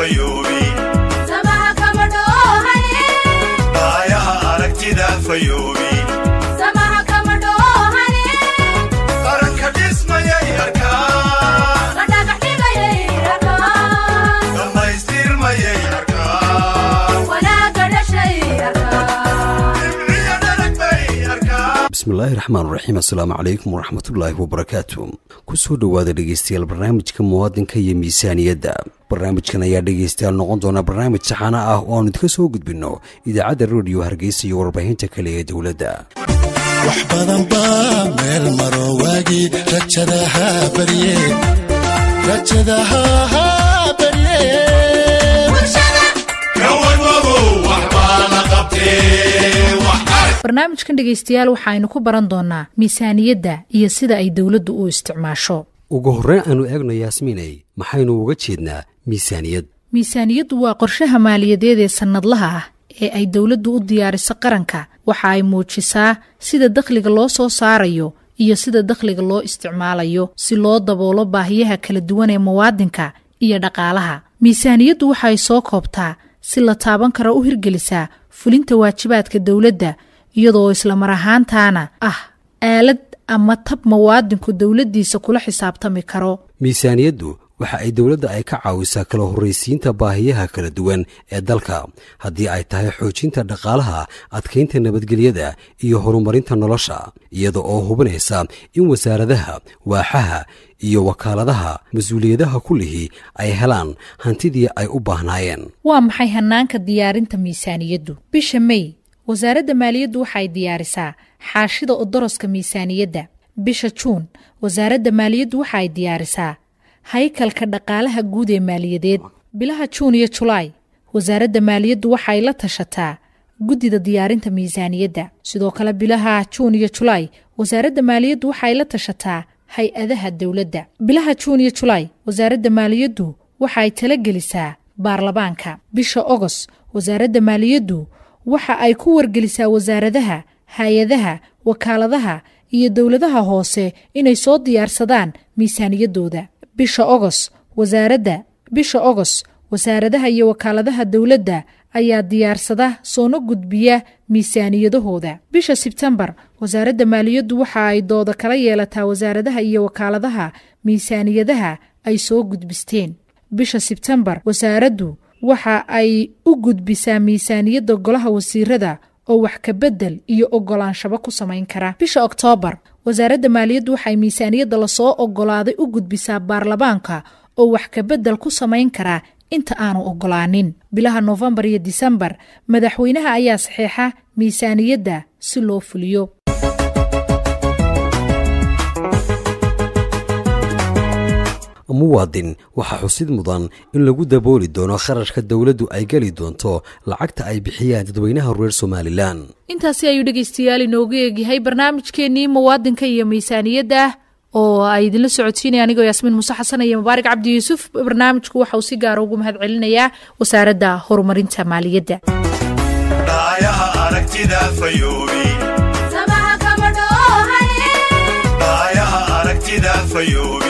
fayoobi samaha kama dhoohane aayaha aragtida fayoobi samaha kama dhoohane qaranka dhismayay arkaan la dhagaxdhigayay arkaan dhammaystirmayay arkaan wanaaga dhashay arkaan ibniya dhalag bay arkaan. bismillaahi raxmaan raxiim. assalaamu calaykum waraxmatullaahi wabarakaatu. kusoo dhowaada dhegeystayaal barnaamijka muwaadinka iyo miisaaniyadda. barnaamijkan ayaa dhegeystayaal noqon doona barnaamij saxaana ah oo aanu idinka soo gudbinno idaacadda rediyo hargeysa iyo warbaahinta kale ee dowladda. wax badan baa meel maro waagii rajadaha barye barnaamijkan dhegeystayaal waxaaynu ku baran doonaa miisaaniyadda iyo sida ay dowladdu u isticmaasho. ugu horreyn aanu eegno yaasmiinay maxaynu uga jeednaa miisaaniyad. miisaaniyaddu waa qorshaha maaliyadeed ee sannadlaha ah ee ay dowladdu u diyaariso qaranka. waxa ay muujisaa sida dakhliga loo soo saarayo iyo sida dakhliga loo isticmaalayo si loo daboolo baahiyaha kala duwan ee muwaadinka iyo dhaqaalaha. miisaaniyaddu waxay soo koobtaa si la taaban karo u hirgelisaa fulinta waajibaadka dowladda iyadoo isla mar ahaantaana ah aalad ama tab muwaadinku dowladdiisa kula xisaabtami karo. miisaaniyaddu waxa ay dowladda ay ka caawisaa kala horraysiinta baahiyaha kala duwan ee dalka haddii ay tahay xoojinta dhaqaalaha, adkaynta nabadgelyada iyo horumarinta nolosha, iyada oo hubinaysa in wasaaradaha, waaxaha iyo wakaaladaha mas-uuliyadaha kullihii ay helaan hantidii ay u baahnaayeen. waa maxay hannaanka diyaarinta miisaaniyaddu? bisha May wasaaradda maaliyaddu waxay diyaarisaa xaashida odoroska miisaaniyadda. bisha Juun wasaaradda maaliyaddu waxay diyaarisaa haykalka dhaqaalaha guud ee maaliyadeed. bilaha Juun iyo Julaay wasaaradda maaliyaddu waxay la tashataa guddida diyaarinta miisaaniyadda. sidoo kale bilaha Juun iyo Julaay wasaaradda maaliyaddu waxay la tashataa hay-adaha dowladda. bilaha Juun iyo Julaay wasaaradda maaliyaddu waxay talagelisaa baarlamaanka. bisha Ogos wasaaradda maaliyaddu waxa ay ku wargelisaa wasaaradaha, hay-adaha, wakaaladaha iyo dowladaha hoose inay soo diyaarsadaan miisaaniyaddooda. bisha Ogos wasaaradaha iyo wakaaladaha dowladda ayaa diyaarsada soona gudbiya miisaaniyadahooda. bisha Sebtembar wasaaradda maaliyaddu waxa ay dooda kala yeelataa wasaaradaha iyo wakaaladaha miisaaniyadaha ay soo gudbisteen. bisha Sebtembar wasaaraddu waxa ay u gudbisaa miisaaniyadda golaha wasiirada oo wax ka bedel iyo ogolaanshaba ku samayn kara. bisha Oktoobar wasaaradda maaliyaddu waxay miisaaniyadda lasoo ogolaaday u gudbisaa baarlamaanka oo wax ka bedel ku samayn kara inta aanu ogolaanin. bilaha Noofembar iyo Disembar madaxweynaha ayaa saxeexa miisaaniyadda si loo fuliyo. muwaadin waxaa xusid mudan in lagu dabooli doono kharashka dowladdu ay geli doonto lacagta ay bixiyaan dadweynaha reer Somalilan. intaasi ayuu dhegeystayaal inoogu eegyahay barnaamijkeennii muwaadinka iyo miisaaniyadda oo ay idinla socodsiinaya anigoo yaasmiin muuse xasan iyo mubaarak cabdi yuusuf. barnaamijku waxa uu si gaara ugu mahad celinayaa wasaaradda horumarinta maaliyadda. aayaha aragtida fayoobi samaha kama dhoohane aayaha aragtida fayoobi